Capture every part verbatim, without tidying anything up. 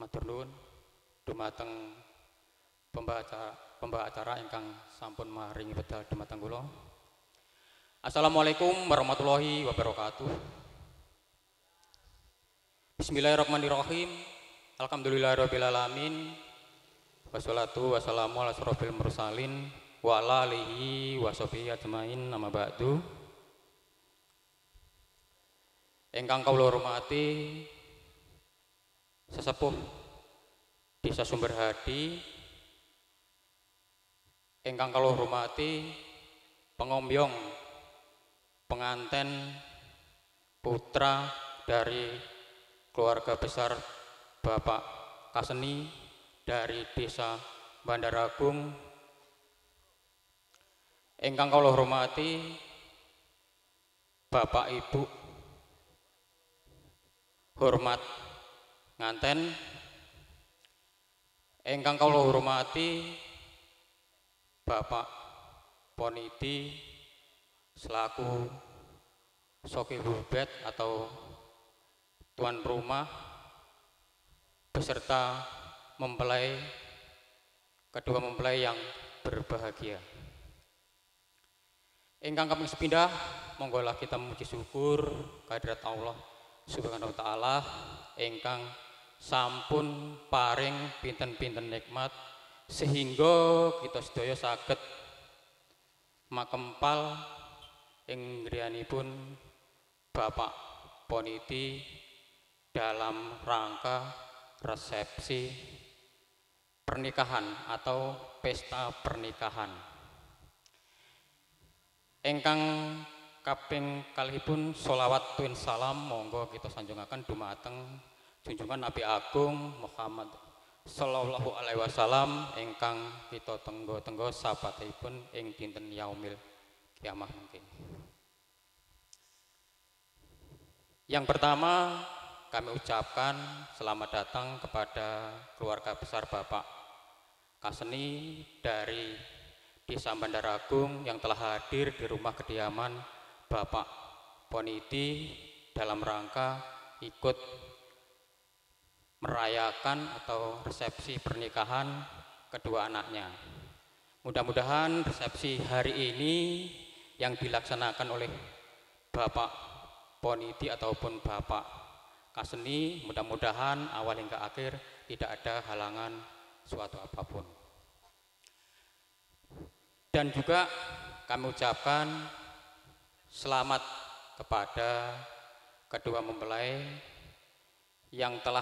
Matur nuwun dumateng pembaca pembawa acara ingkang sampun maringi wedal dumateng kula. Assalamualaikum warahmatullahi wabarakatuh. Bismillahirrahmanirrahim. Alhamdulillahirabbil alamin. Wassalatu wassalamu ala asrofil mursalin wa ala alihi washabihi ajmain nama ba'du. Ingkang kawula hormati sesepuh Desa Sumberhadi, ingkang kawula hormati pengombyong penganten putra dari keluarga besar Bapak Kaseni dari Desa Bandaragung, ingkang kawula hormati Bapak Ibu hormat nganten, ingkang kawula hormati Bapak Poniti selaku Sokibul Bed atau tuan rumah beserta mempelai, kedua mempelai yang berbahagia. Ingkang kami sepindah, monggolah kita memuji syukur kehadirat Allah Subhanahu wa taala ingkang sampun paring pinten-pinten nikmat sehingga kita sedaya saged makempal ing griyanipun Bapak Poniti dalam rangka resepsi pernikahan atau pesta pernikahan. Ingkang kaping kalihipun sholawat tuwin salam monggo kita sanjungaken dumateng junjungan Nabi Agung Muhammad sallallahu alaihi wasallam ingkang kita tenggo-tenggo sabatipun ing dinten yaumil kiamah mungkin. Yang pertama kami ucapkan selamat datang kepada keluarga besar Bapak Kaseni dari Desa Bandaragung yang telah hadir di rumah kediaman Bapak Poniti dalam rangka ikut merayakan atau resepsi pernikahan kedua anaknya. Mudah-mudahan resepsi hari ini yang dilaksanakan oleh Bapak Poniti ataupun Bapak Kaseni, mudah-mudahan awal hingga akhir tidak ada halangan suatu apapun. Dan juga kami ucapkan selamat kepada kedua mempelai yang telah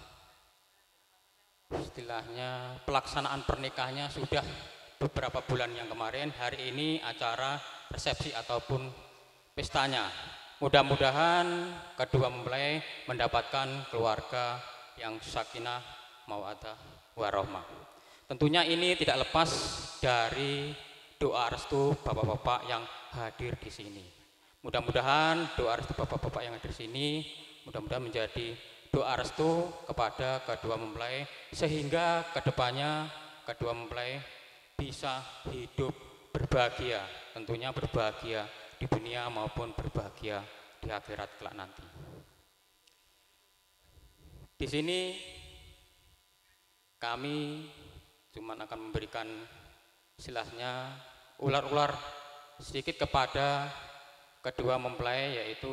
istilahnya pelaksanaan pernikahannya sudah beberapa bulan yang kemarin. Hari ini acara resepsi ataupun pestanya. Mudah-mudahan kedua mempelai mendapatkan keluarga yang sakinah mawaddah warahmah. Tentunya ini tidak lepas dari doa restu bapak-bapak yang hadir di sini. Mudah-mudahan doa restu bapak-bapak yang hadir di sini mudah-mudahan menjadi doa restu kepada kedua mempelai sehingga kedepannya kedua mempelai bisa hidup berbahagia, tentunya berbahagia di dunia maupun berbahagia di akhirat kelak nanti. Di sini kami cuma akan memberikan istilahnya ular-ular sedikit kepada kedua mempelai, yaitu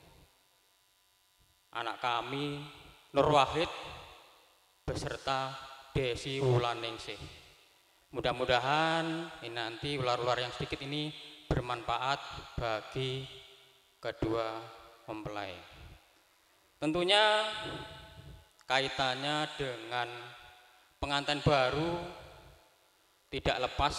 anak kami Nur Wahid beserta Desi Wulaningsih. Mudah-mudahan ini nanti ular-ular yang sedikit ini bermanfaat bagi kedua mempelai. Tentunya kaitannya dengan pengantin baru tidak lepas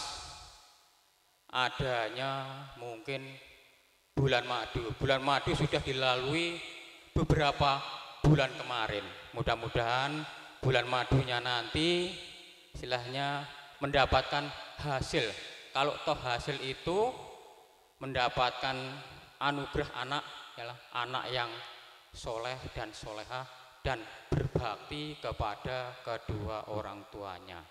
adanya mungkin bulan madu. Bulan madu sudah dilalui beberapa bulan kemarin. Mudah-mudahan bulan madunya nanti istilahnya mendapatkan hasil. Kalau toh hasil itu mendapatkan anugerah anak, ialah anak yang soleh dan soleha dan berbakti kepada kedua orang tuanya.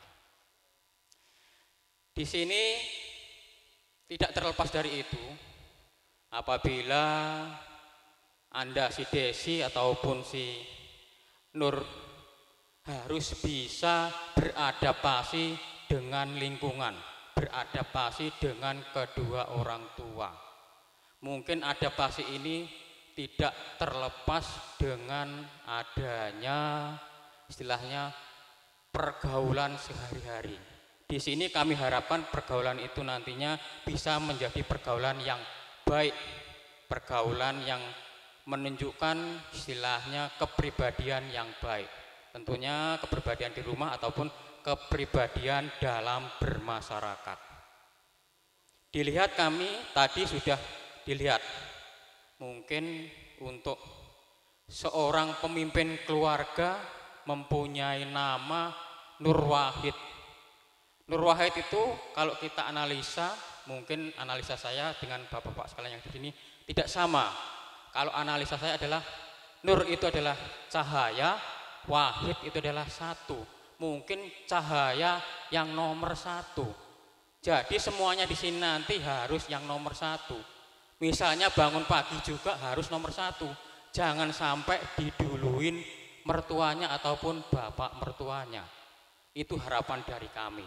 Di sini tidak terlepas dari itu, apabila Anda si Desi ataupun si Nur harus bisa beradaptasi dengan lingkungan, beradaptasi dengan kedua orang tua. Mungkin adaptasi ini tidak terlepas dengan adanya istilahnya pergaulan sehari-hari. Di sini kami harapkan pergaulan itu nantinya bisa menjadi pergaulan yang baik, pergaulan yang menunjukkan istilahnya kepribadian yang baik. Tentunya kepribadian di rumah ataupun kepribadian dalam bermasyarakat. Dilihat kami tadi sudah dilihat, mungkin untuk seorang pemimpin keluarga mempunyai nama Nur Wahid. Nur Wahid itu kalau kita analisa, mungkin analisa saya dengan bapak-bapak sekalian yang di sini tidak sama. Kalau analisa saya adalah Nur itu adalah cahaya, Wahid itu adalah satu. Mungkin cahaya yang nomor satu. Jadi semuanya di sini nanti harus yang nomor satu. Misalnya bangun pagi juga harus nomor satu. Jangan sampai diduluin mertuanya ataupun bapak mertuanya. Itu harapan dari kami.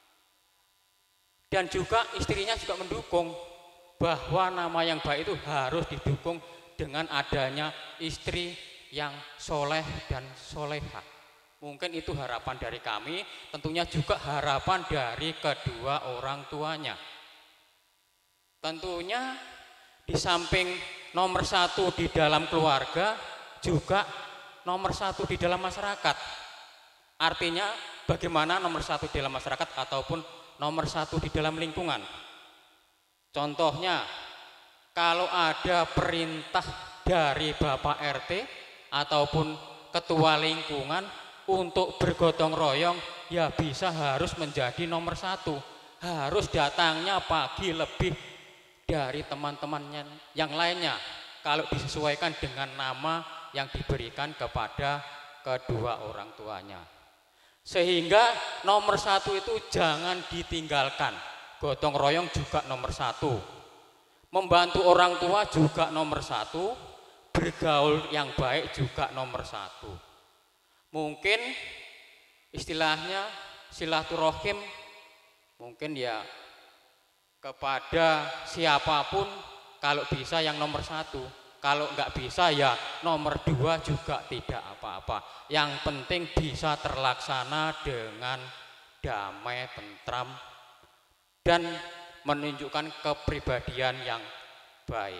Dan juga istrinya juga mendukung bahwa nama yang baik itu harus didukung dengan adanya istri yang soleh dan soleha. Mungkin itu harapan dari kami, tentunya juga harapan dari kedua orang tuanya. Tentunya di samping nomor satu di dalam keluarga, juga nomor satu di dalam masyarakat. Artinya bagaimana nomor satu di dalam masyarakat ataupun nomor satu di dalam lingkungan. Contohnya, kalau ada perintah dari Bapak R T ataupun ketua lingkungan untuk bergotong royong, ya bisa harus menjadi nomor satu. Harus datangnya pagi lebih dari teman-temannya yang lainnya. Kalau disesuaikan dengan nama yang diberikan kepada kedua orang tuanya. Sehingga nomor satu itu jangan ditinggalkan. Gotong royong juga nomor satu. Membantu orang tua juga nomor satu. Bergaul yang baik juga nomor satu. Mungkin istilahnya silaturahim mungkin ya kepada siapapun kalau bisa yang nomor satu. Kalau nggak bisa ya nomor dua juga tidak apa-apa. Yang penting bisa terlaksana dengan damai, tentram, dan menunjukkan kepribadian yang baik.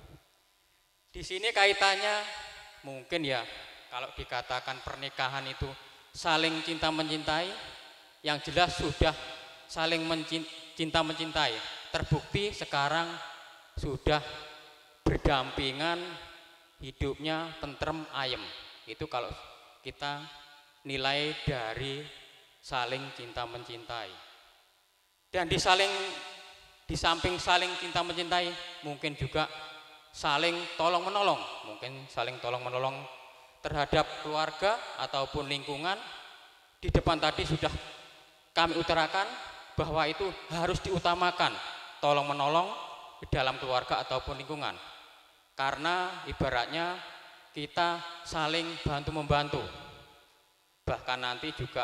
Di sini kaitannya mungkin ya kalau dikatakan pernikahan itu saling cinta mencintai, yang jelas sudah saling cinta mencintai. Terbukti sekarang sudah berdampingan, hidupnya tentrem ayem. Itu kalau kita nilai dari saling cinta mencintai. Dan di saling di samping saling cinta mencintai, mungkin juga saling tolong menolong, mungkin saling tolong menolong terhadap keluarga ataupun lingkungan. Di depan tadi sudah kami utarakan bahwa itu harus diutamakan, tolong menolong di dalam keluarga ataupun lingkungan. Karena ibaratnya kita saling bantu membantu. Bahkan nanti juga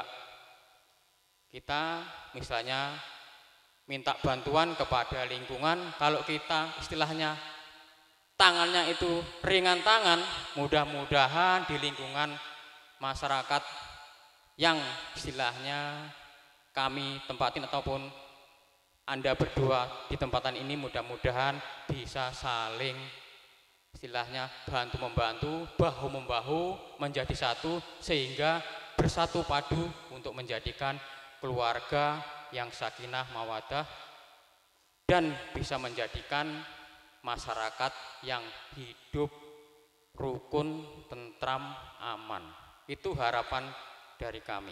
kita misalnya minta bantuan kepada lingkungan, kalau kita istilahnya tangannya itu ringan tangan, mudah-mudahan di lingkungan masyarakat yang istilahnya kami tempatin ataupun Anda berdua di tempatan ini, mudah-mudahan bisa saling istilahnya bantu membantu, bahu membahu menjadi satu, sehingga bersatu padu untuk menjadikan keluarga yang sakinah mawadah dan bisa menjadikan masyarakat yang hidup rukun, tentram, aman. Itu harapan dari kami.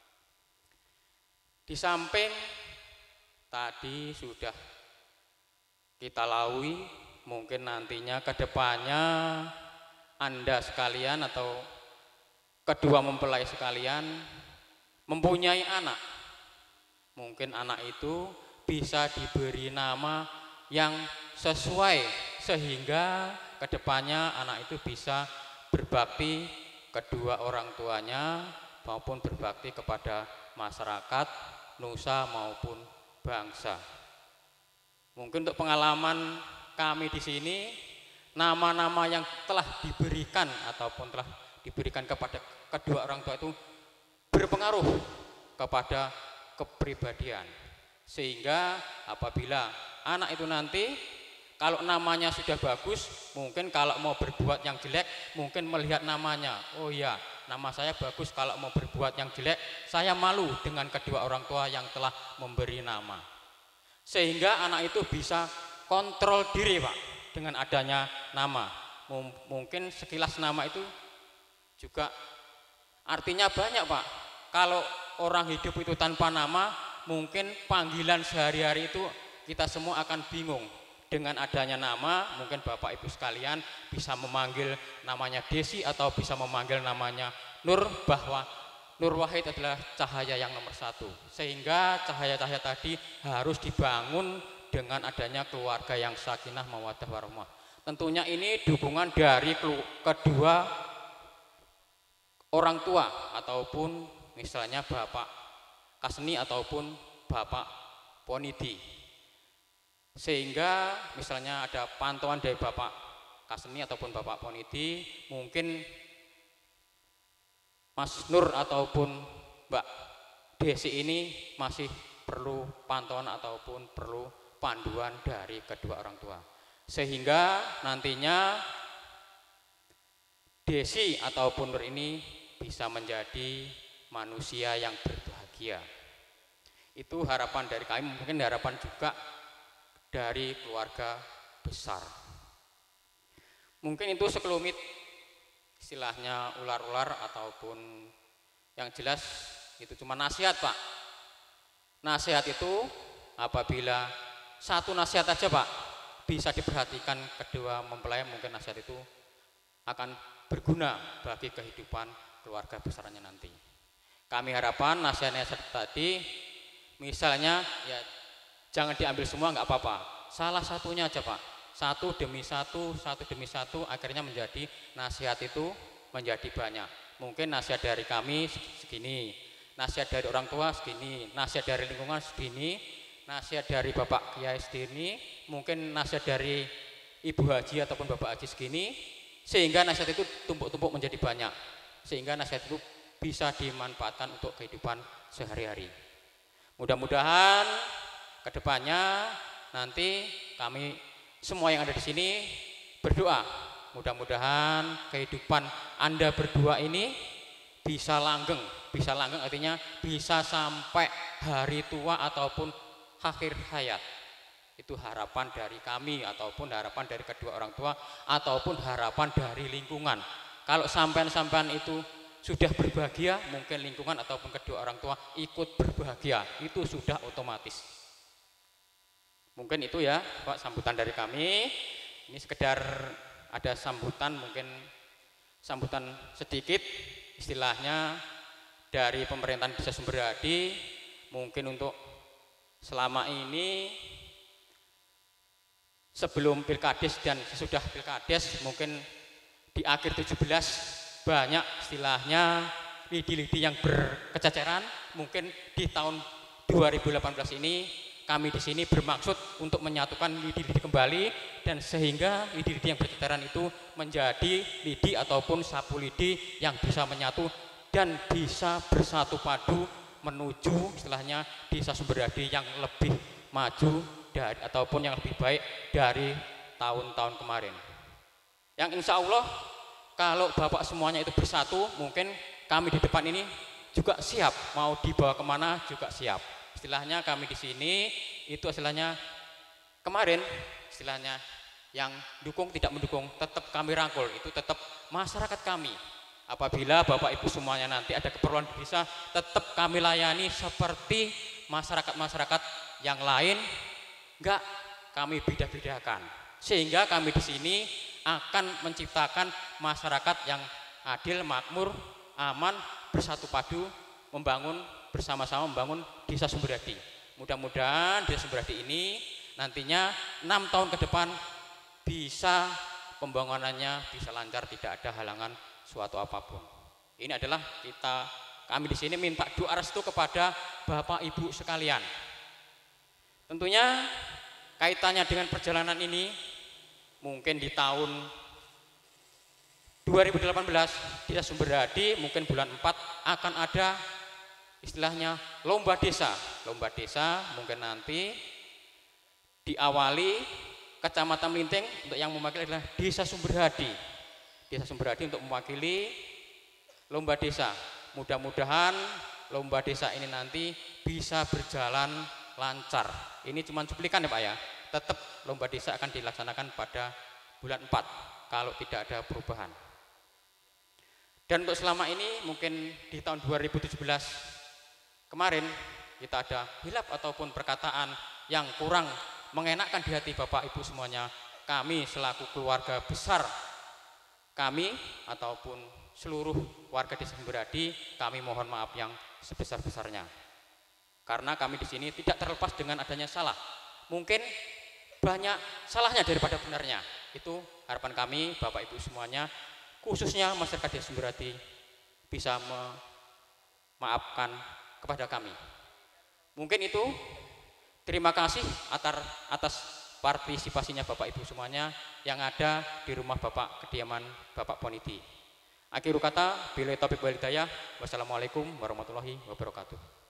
Di samping tadi sudah kita lalui, mungkin nantinya ke depannya Anda sekalian atau kedua mempelai sekalian mempunyai anak. Mungkin anak itu bisa diberi nama yang sesuai sehingga kedepannya anak itu bisa berbakti kedua orang tuanya maupun berbakti kepada masyarakat, nusa maupun bangsa. Mungkin untuk pengalaman kami di sini, nama-nama yang telah diberikan ataupun telah diberikan kepada kedua orang tua itu berpengaruh kepada kepribadian. Sehingga apabila anak itu nanti kalau namanya sudah bagus, mungkin kalau mau berbuat yang jelek, mungkin melihat namanya, oh iya, nama saya bagus, kalau mau berbuat yang jelek, saya malu dengan kedua orang tua yang telah memberi nama. Sehingga anak itu bisa kontrol diri, Pak, dengan adanya nama. Mungkin sekilas nama itu juga artinya banyak, Pak. Kalau orang hidup itu tanpa nama, mungkin panggilan sehari-hari itu kita semua akan bingung. Dengan adanya nama, mungkin Bapak Ibu sekalian bisa memanggil namanya Desi atau bisa memanggil namanya Nur, bahwa Nur Wahid adalah cahaya yang nomor satu. Sehingga cahaya-cahaya tadi harus dibangun dengan adanya keluarga yang sakinah mawaddah warahmah. Tentunya ini dukungan dari kedua orang tua ataupun misalnya Bapak Kasni ataupun Bapak Ponidi. Sehingga misalnya ada pantauan dari Bapak Kasni ataupun Bapak Ponidi, mungkin Mas Nur ataupun Mbak Desi ini masih perlu pantauan ataupun perlu panduan dari kedua orang tua. Sehingga nantinya Desi ataupun Nur ini bisa menjadi manusia yang berbahagia. Itu harapan dari kami, mungkin harapan juga dari keluarga besar. Mungkin itu sekelumit istilahnya ular-ular ataupun yang jelas itu cuma nasihat, Pak. Nasihat itu apabila satu nasihat aja, Pak, bisa diperhatikan kedua mempelai, mungkin nasihat itu akan berguna bagi kehidupan keluarga besarnya nanti. Kami harapan nasihat-nasihat tadi misalnya ya jangan diambil semua, nggak apa-apa. Salah satunya aja, Pak. Satu demi satu, satu demi satu, akhirnya menjadi nasihat itu menjadi banyak. Mungkin nasihat dari kami segini, nasihat dari orang tua segini, nasihat dari lingkungan segini, nasihat dari Bapak Kiai segini, mungkin nasihat dari Ibu Haji ataupun Bapak Haji segini, sehingga nasihat itu tumpuk-tumpuk menjadi banyak. Sehingga nasihat itu bisa dimanfaatkan untuk kehidupan sehari-hari. Mudah-mudahan kedepannya nanti kami semua yang ada di sini berdoa, mudah-mudahan kehidupan Anda berdua ini bisa langgeng, bisa langgeng artinya bisa sampai hari tua ataupun akhir hayat. Itu harapan dari kami ataupun harapan dari kedua orang tua ataupun harapan dari lingkungan. Kalau sampean-sampean itu sudah berbahagia, mungkin lingkungan ataupun kedua orang tua ikut berbahagia, itu sudah otomatis. Mungkin itu ya, Pak, sambutan dari kami. Ini sekedar ada sambutan, mungkin sambutan sedikit istilahnya dari pemerintahan Desa Sumberadi, mungkin untuk selama ini sebelum Pilkades dan sesudah Pilkades, mungkin di akhir tujuh belas banyak istilahnya lidi-lidi yang berkececeran. Mungkin di tahun dua ribu delapan belas ini kami di sini bermaksud untuk menyatukan lidi-lidi kembali, dan sehingga lidi-lidi yang berceceran itu menjadi lidi ataupun sapu lidi yang bisa menyatu dan bisa bersatu padu menuju istilahnya Desa Sumberadi yang lebih maju dari ataupun yang lebih baik dari tahun-tahun kemarin. Yang insya Allah kalau Bapak semuanya itu bersatu, mungkin kami di depan ini juga siap, mau dibawa kemana juga siap. Istilahnya kami di sini itu istilahnya kemarin istilahnya yang dukung tidak mendukung tetap kami rangkul, itu tetap masyarakat kami. Apabila Bapak Ibu semuanya nanti ada keperluan di desa, tetap kami layani seperti masyarakat-masyarakat yang lain, enggak kami beda-bedakan. Sehingga kami di sini akan menciptakan masyarakat yang adil, makmur, aman, bersatu padu, membangun bersama-sama membangun Desa Sumberadi. Mudah-mudahan Desa Sumberadi ini nantinya enam tahun ke depan bisa pembangunannya bisa lancar, tidak ada halangan suatu apapun. Ini adalah kita kami di sini minta doa restu kepada Bapak Ibu sekalian. Tentunya kaitannya dengan perjalanan ini mungkin di tahun dua ribu delapan belas di Desa Sumberhadi mungkin bulan empat akan ada istilahnya lomba desa. Lomba desa mungkin nanti diawali Kecamatan Melinting untuk yang mewakili adalah Desa Sumberhadi. Desa Sumberhadi untuk mewakili lomba desa. Mudah-mudahan lomba desa ini nanti bisa berjalan lancar. Ini cuma cuplikan ya Pak ya. Tetap lomba desa akan dilaksanakan pada bulan empat kalau tidak ada perubahan. Dan untuk selama ini mungkin di tahun dua ribu tujuh belas kemarin kita ada hilaf ataupun perkataan yang kurang mengenakkan di hati Bapak Ibu semuanya. Kami selaku keluarga besar kami ataupun seluruh warga Desa Sumberhadi, kami mohon maaf yang sebesar-besarnya. Karena kami di sini tidak terlepas dengan adanya salah. Mungkin banyak salahnya daripada benarnya. Itu harapan kami Bapak Ibu semuanya, khususnya masyarakat Desa Sumberhadi bisa memaafkan kepada kami. Mungkin itu. Terima kasih atas partisipasinya Bapak Ibu semuanya yang ada di rumah Bapak kediaman Bapak Ponidi. Akhirul kata, billahi taufiq wal hidayah. Wassalamualaikum warahmatullahi wabarakatuh.